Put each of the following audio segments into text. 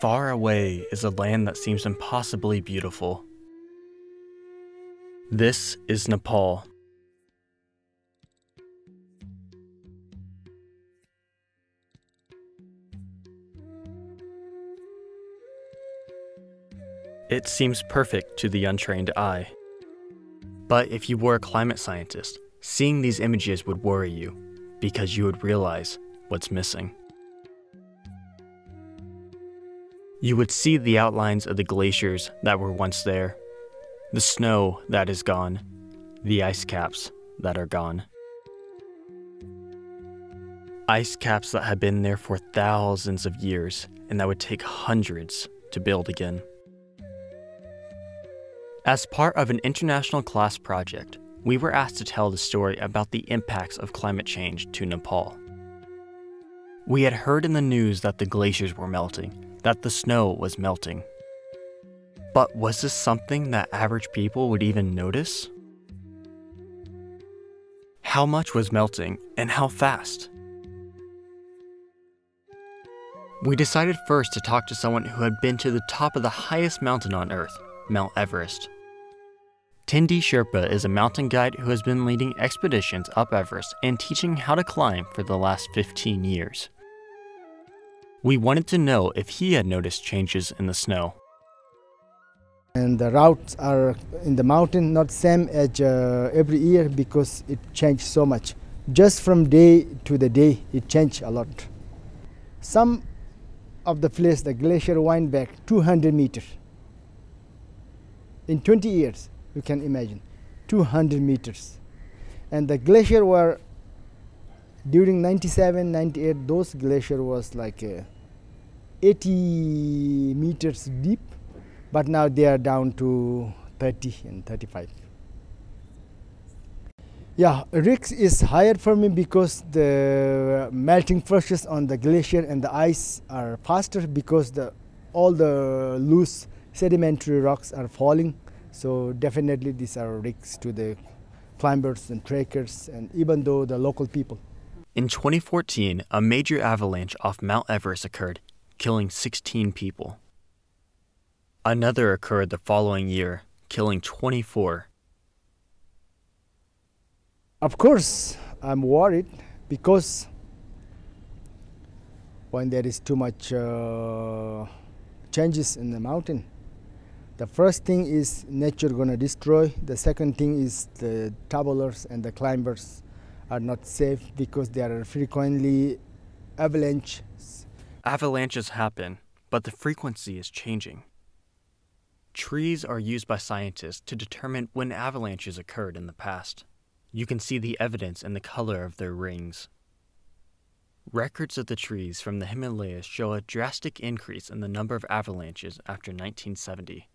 Far away is a land that seems impossibly beautiful. This is Nepal. It seems perfect to the untrained eye. But if you were a climate scientist, seeing these images would worry you, because you would realize what's missing. You would see the outlines of the glaciers that were once there, the snow that is gone, the ice caps that are gone. Ice caps that have been there for thousands of years and that would take hundreds to build again. As part of an international class project, we were asked to tell the story about the impacts of climate change to Nepal. We had heard in the news that the glaciers were melting, that the snow was melting. But was this something that average people would even notice? How much was melting and how fast? We decided first to talk to someone who had been to the top of the highest mountain on Earth, Mount Everest. Tindi Sherpa is a mountain guide who has been leading expeditions up Everest and teaching how to climb for the last 15 years. We wanted to know if he had noticed changes in the snow. And the routes are in the mountain not same as every year because it changed so much. Just from day to the day, it changed a lot. Some of the place, the glacier wind back 200 meters. In 20 years, you can imagine, 200 meters. And the glacier were, during 97, 98, those glacier was like 80 meters deep, but now they are down to 30 and 35. Yeah, risk is higher for me because the melting process on the glacier and the ice are faster because all the loose sedimentary rocks are falling. So definitely these are risks to the climbers and trekkers and even though the local people. In 2014, a major avalanche off Mount Everest occurred, killing 16 people. Another occurred the following year, killing 24. Of course, I'm worried because when there is too much changes in the mountain, the first thing is nature gonna destroy. The second thing is the travelers and the climbers are not safe because there are frequently avalanches. Avalanches happen, but the frequency is changing. Trees are used by scientists to determine when avalanches occurred in the past. You can see the evidence in the color of their rings. Records of the trees from the Himalayas show a drastic increase in the number of avalanches after 1970.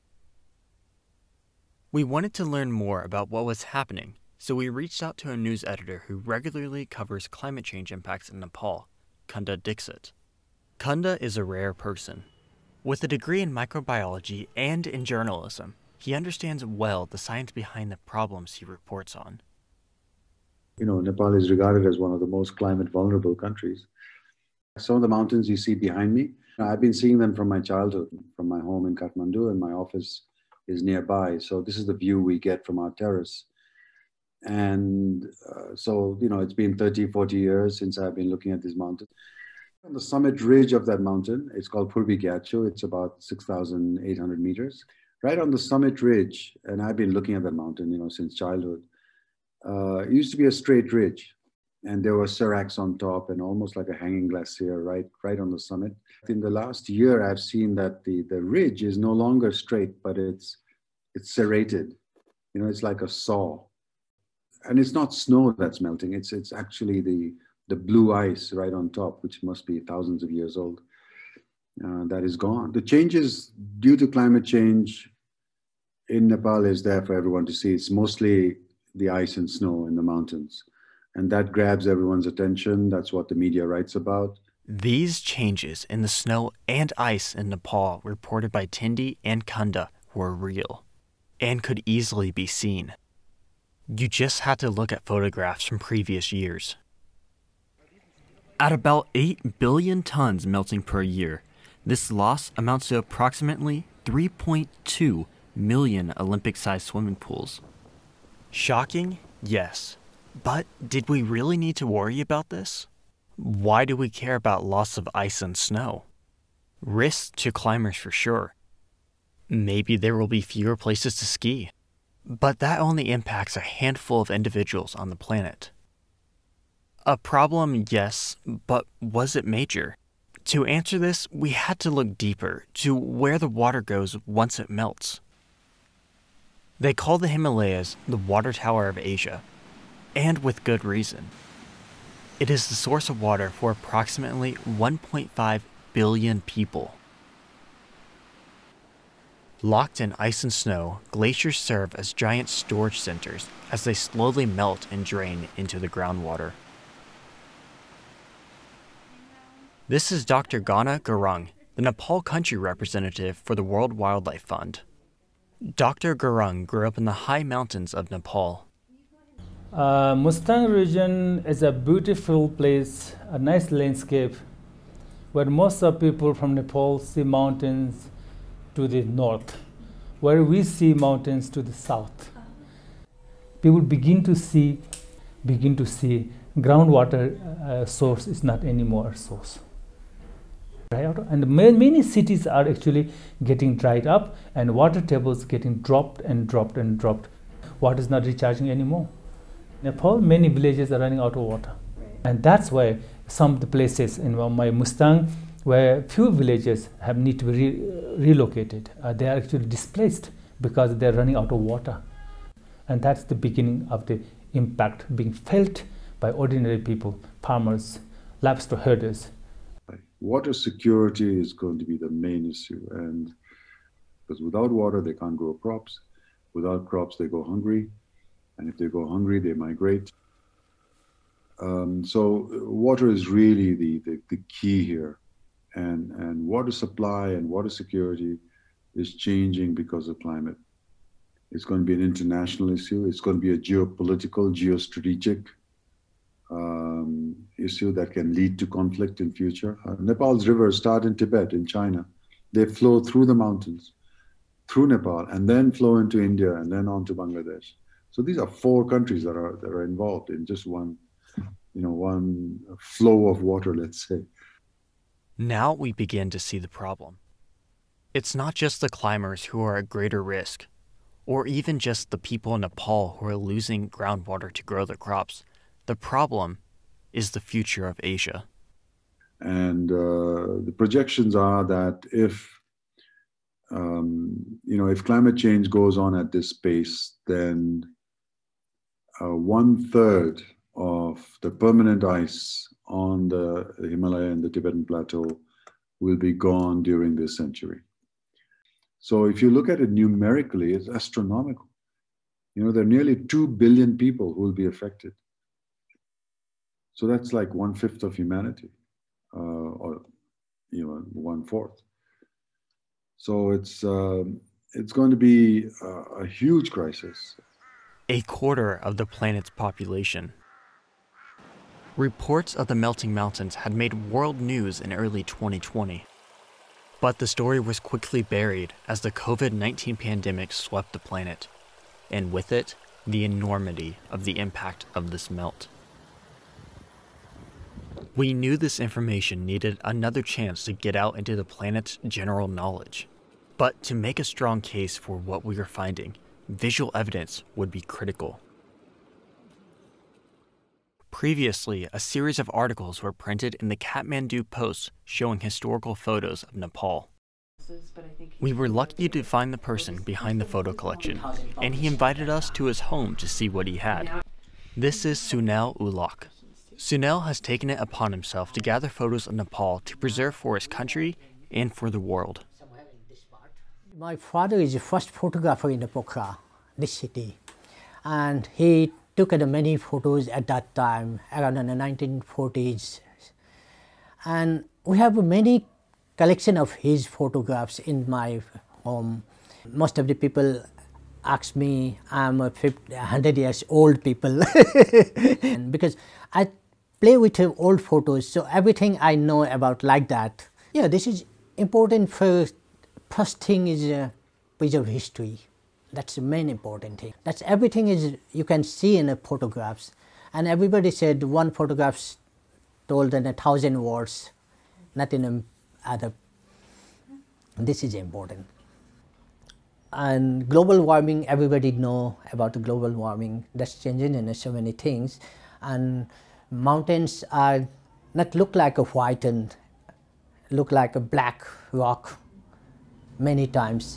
We wanted to learn more about what was happening, so we reached out to a news editor who regularly covers climate change impacts in Nepal, Kunda Dixit. Kunda is a rare person. With a degree in microbiology and in journalism, he understands well the science behind the problems he reports on. You know, Nepal is regarded as one of the most climate vulnerable countries. Some of the mountains you see behind me, I've been seeing them from my childhood, from my home in Kathmandu, and my office is nearby. So this is the view we get from our terrace. And so, you know, it's been 30, 40 years since I've been looking at this mountain. On the summit ridge of that mountain, it's called Purbi Gyatso. It's about 6,800 meters. Right on the summit ridge, and I've been looking at that mountain, you know, since childhood. It used to be a straight ridge, and there were seracs on top and almost like a hanging glacier right on the summit. In the last year, I've seen that the ridge is no longer straight, but it's serrated. You know, it's like a saw. And it's not snow that's melting. It's actually the blue ice right on top, which must be thousands of years old, that is gone. The changes due to climate change in Nepal is there for everyone to see. It's mostly the ice and snow in the mountains. And that grabs everyone's attention. That's what the media writes about. These changes in the snow and ice in Nepal reported by Tindi and Kunda were real and could easily be seen. You just had to look at photographs from previous years. At about 8 billion tons melting per year, This loss amounts to approximately 3.2 million Olympic-sized swimming pools. Shocking? Yes. But did we really need to worry about this? Why do we care about loss of ice and snow? Risks to climbers for sure. Maybe there will be fewer places to ski. But that only impacts a handful of individuals on the planet. A problem, yes, but was it major? To answer this, we had to look deeper to where the water goes once it melts. They call the Himalayas the water tower of Asia, and with good reason. It is the source of water for approximately 1.5 billion people. Locked in ice and snow, glaciers serve as giant storage centers as they slowly melt and drain into the groundwater. This is Dr. Ghana Gurung, the Nepal country representative for the World Wildlife Fund. Dr. Gurung grew up in the high mountains of Nepal. Mustang region is a beautiful place, a nice landscape, where most of people from Nepal see mountains to the north, where we see mountains to the south. People begin to see groundwater source is not anymore a source. And many cities are actually getting dried up and water tables getting dropped and dropped and dropped. Water is not recharging anymore. Nepal, many villages are running out of water. And that's why some of the places in my Mustang, where few villages have need to be relocated. They are actually displaced because they're running out of water. And that's the beginning of the impact being felt by ordinary people, farmers, livestock herders. Water security is going to be the main issue, and because without water they can't grow crops. Without crops they go hungry, and if they go hungry they migrate. So water is really the key here, and water supply and water security is changing because of climate. It's going to be an international issue. It's going to be a geopolitical, geostrategic issue that can lead to conflict in future. Nepal's rivers start in Tibet, in China. They flow through the mountains, through Nepal, and then flow into India, and then on to Bangladesh. So these are 4 countries that are involved in just one flow of water, let's say. Now we begin to see the problem. It's not just the climbers who are at greater risk, or even just the people in Nepal who are losing groundwater to grow their crops. The problem is the future of Asia. And the projections are that if climate change goes on at this pace, then 1/3 of the permanent ice on the Himalaya and the Tibetan Plateau will be gone during this century. So if you look at it numerically, it's astronomical. There are nearly 2 billion people who will be affected. So that's like 1/5 of humanity, or 1/4. So it's going to be a huge crisis. A quarter of the planet's population. Reports of the melting mountains had made world news in early 2020. But the story was quickly buried as the COVID-19 pandemic swept the planet, and with it, the enormity of the impact of this melt. We knew this information needed another chance to get out into the planet's general knowledge. But to make a strong case for what we are finding, visual evidence would be critical. Previously, a series of articles were printed in the Kathmandu Post showing historical photos of Nepal. We were lucky to find the person behind the photo collection, and he invited us to his home to see what he had. This is Sunil Ulok. Sunil has taken it upon himself to gather photos of Nepal to preserve for his country and for the world. My father is the first photographer in the Pokhara, this city, and he took many photos at that time, around in the 1940s. And we have many collection of his photographs in my home. Most of the people ask me, I'm 100 years old people, and because I play with old photos, so everything I know about like that. Yeah, this is important first thing is preserve history. That's the main important thing. That's everything is you can see in the photographs. And everybody said one photograph told in 1,000 words, not in other. This is important. And global warming, everybody know about the global warming. That's changing in so many things. And mountains are not look like a white and look like a black rock many times.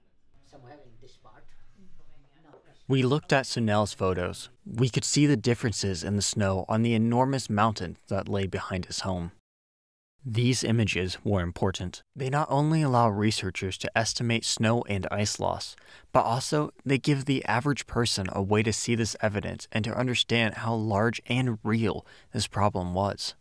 We looked at Sunel's photos. We could see the differences in the snow on the enormous mountains that lay behind his home. These images were important. They not only allow researchers to estimate snow and ice loss, but also they give the average person a way to see this evidence and to understand how large and real this problem was.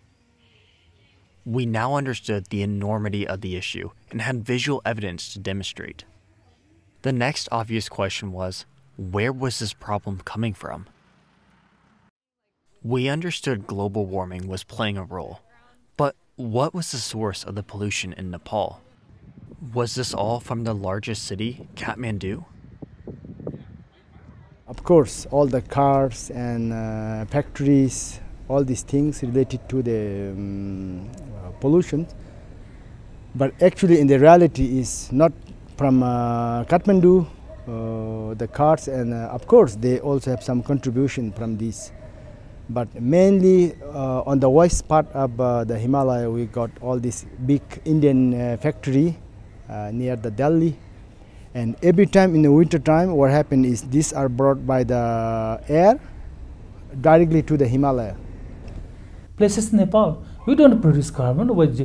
We now understood the enormity of the issue and had visual evidence to demonstrate. The next obvious question was, where was this problem coming from? We understood global warming was playing a role, but what was the source of the pollution in Nepal? Was this all from the largest city, Kathmandu? Of course, all the cars and factories, all these things related to the pollution. But actually, in the reality, is not from Kathmandu. The cars and of course they also have some contribution from this. But mainly on the west part of the Himalaya, we got all this big Indian factory near the Delhi. And every time in the winter time, what happened is these are brought by the air directly to the Himalaya. Places in Nepal, we don't produce carbon, with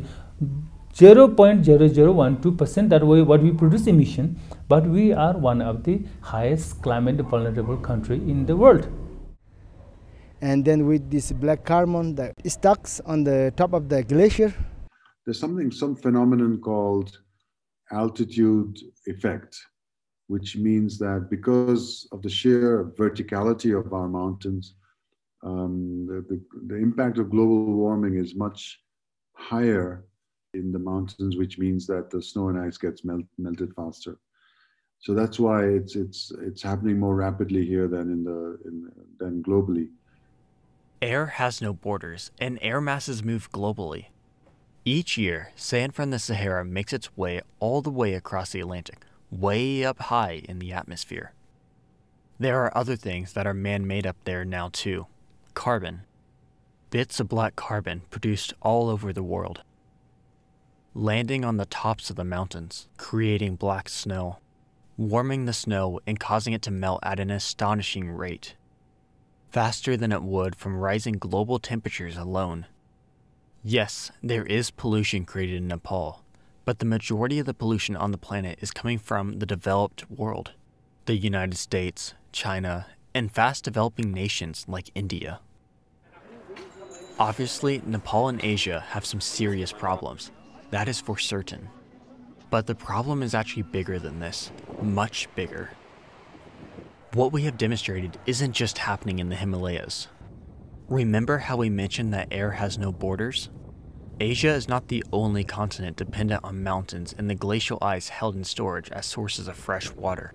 0.0012%, that way what we produce emission, but we are one of the highest climate vulnerable country in the world. And then with this black carbon that stuck on the top of the glacier. There's some phenomenon called altitude effect, which means that because of the sheer verticality of our mountains, the impact of global warming is much higher in the mountains, which means that the snow and ice gets melted faster. So that's why it's happening more rapidly here than than globally. Air has no borders, and air masses move globally. Each year, sand from the Sahara makes its way all the way across the Atlantic, way up high in the atmosphere. There are other things that are man-made up there now too. Carbon. Bits of black carbon produced all over the world, landing on the tops of the mountains, creating black snow, warming the snow and causing it to melt at an astonishing rate, faster than it would from rising global temperatures alone. Yes, there is pollution created in Nepal, but the majority of the pollution on the planet is coming from the developed world, the United States, China, and fast-developing nations like India. Obviously, Nepal and Asia have some serious problems. That is for certain. But the problem is actually bigger than this, much bigger. What we have demonstrated isn't just happening in the Himalayas. Remember how we mentioned that air has no borders? Asia is not the only continent dependent on mountains and the glacial ice held in storage as sources of fresh water.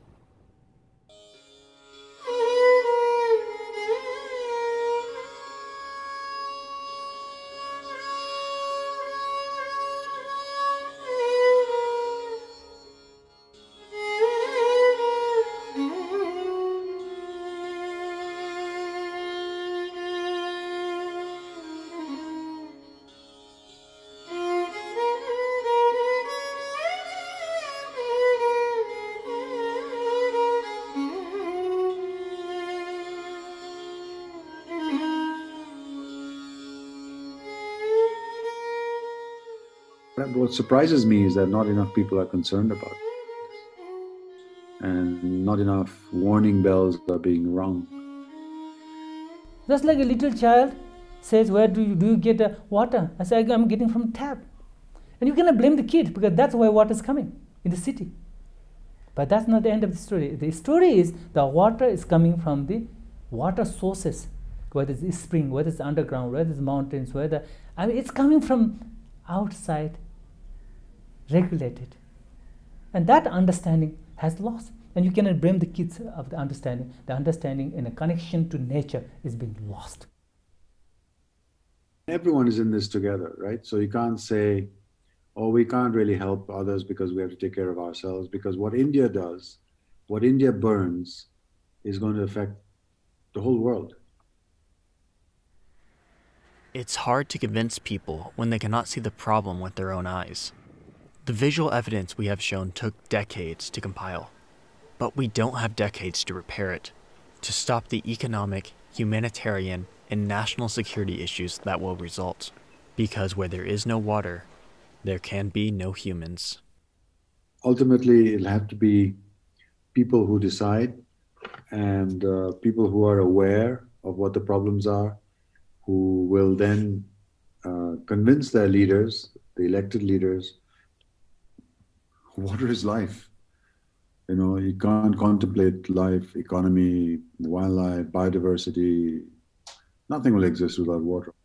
What surprises me is that not enough people are concerned about it. And not enough warning bells are being rung. Just like a little child says, where do you get water? I say, I'm getting from tap. And you cannot blame the kid because that's where water is coming, in the city. But that's not the end of the story. The story is the water is coming from the water sources, whether it's spring, whether it's underground, whether it's mountains, it's coming from outside regulate it. And that understanding has lost. And you cannot blame the kids of the understanding. The understanding in a connection to nature is being lost. Everyone is in this together, right? So you can't say, oh, we can't really help others because we have to take care of ourselves. Because what India does, what India burns, is going to affect the whole world. It's hard to convince people when they cannot see the problem with their own eyes. The visual evidence we have shown took decades to compile, but we don't have decades to repair it, to stop the economic, humanitarian, and national security issues that will result. Because where there is no water, there can be no humans. Ultimately, it'll have to be people who decide and people who are aware of what the problems are, who will then convince their leaders, the elected leaders, water is life. You know, you can't contemplate life, economy, wildlife, biodiversity. Nothing will exist without water.